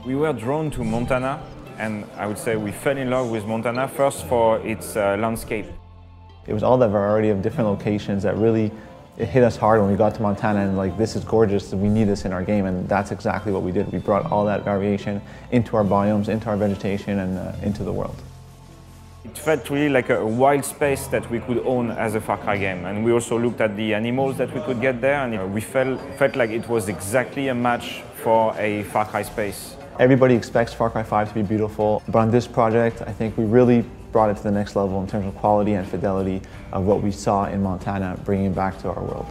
We were drawn to Montana, and I would say we fell in love with Montana first for its landscape. It was all that variety of different locations that really it hit us hard when we got to Montana and like, this is gorgeous, we need this in our game, and that's exactly what we did. We brought all that variation into our biomes, into our vegetation, and into the world. It felt really like a wild space that we could own as a Far Cry game, and we also looked at the animals that we could get there, and we felt like it was exactly a match for a Far Cry space. Everybody expects Far Cry 5 to be beautiful, but on this project I think we really brought it to the next level in terms of quality and fidelity of what we saw in Montana, bringing it back to our world.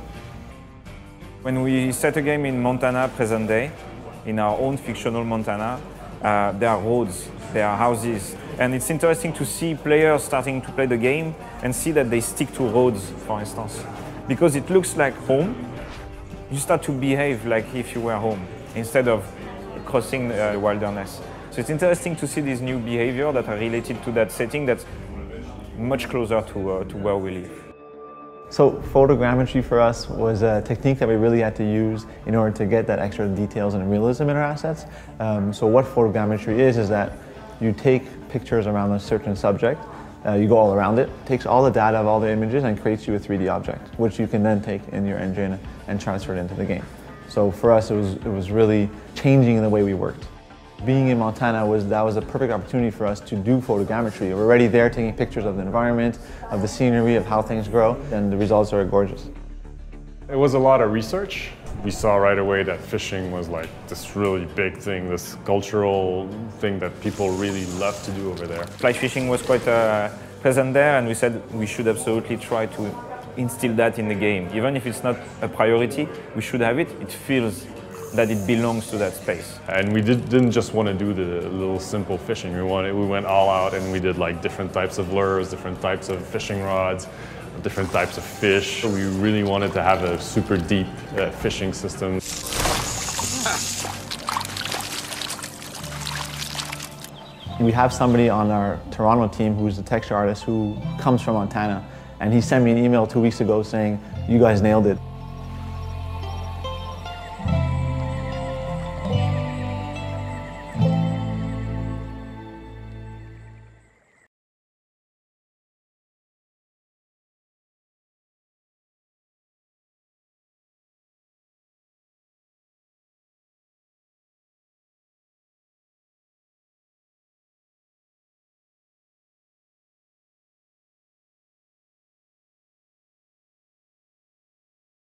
When we set a game in Montana present day, in our own fictional Montana, there are roads, there are houses, and it's interesting to see players starting to play the game and see that they stick to roads, for instance. Because it looks like home, you start to behave like if you were home, instead of crossing the wilderness. So it's interesting to see these new behaviors that are related to that setting that's much closer to where we live. So photogrammetry for us was a technique that we really had to use in order to get that extra details and realism in our assets. So what photogrammetry is that you take pictures around a certain subject, you go all around it, takes all the data of all the images and creates you a 3D object, which you can then take in your engine and transfer it into the game. So for us it was really changing the way we worked. Being in Montana that was a perfect opportunity for us to do photogrammetry. We're already there taking pictures of the environment, of the scenery, of how things grow, and the results are gorgeous. It was a lot of research. We saw right away that fishing was like this really big thing, this cultural thing that people really love to do over there. Fly fishing was quite present there, and we said we should absolutely try to instill that in the game. Even if it's not a priority, we should have it. It feels that it belongs to that space. And we didn't just want to do the little simple fishing. We went all out and we did like different types of lures, different types of fishing rods, different types of fish. We really wanted to have a super deep fishing system. We have somebody on our Toronto team who's a texture artist who comes from Montana, and he sent me an email 2 weeks ago saying, "You guys nailed it."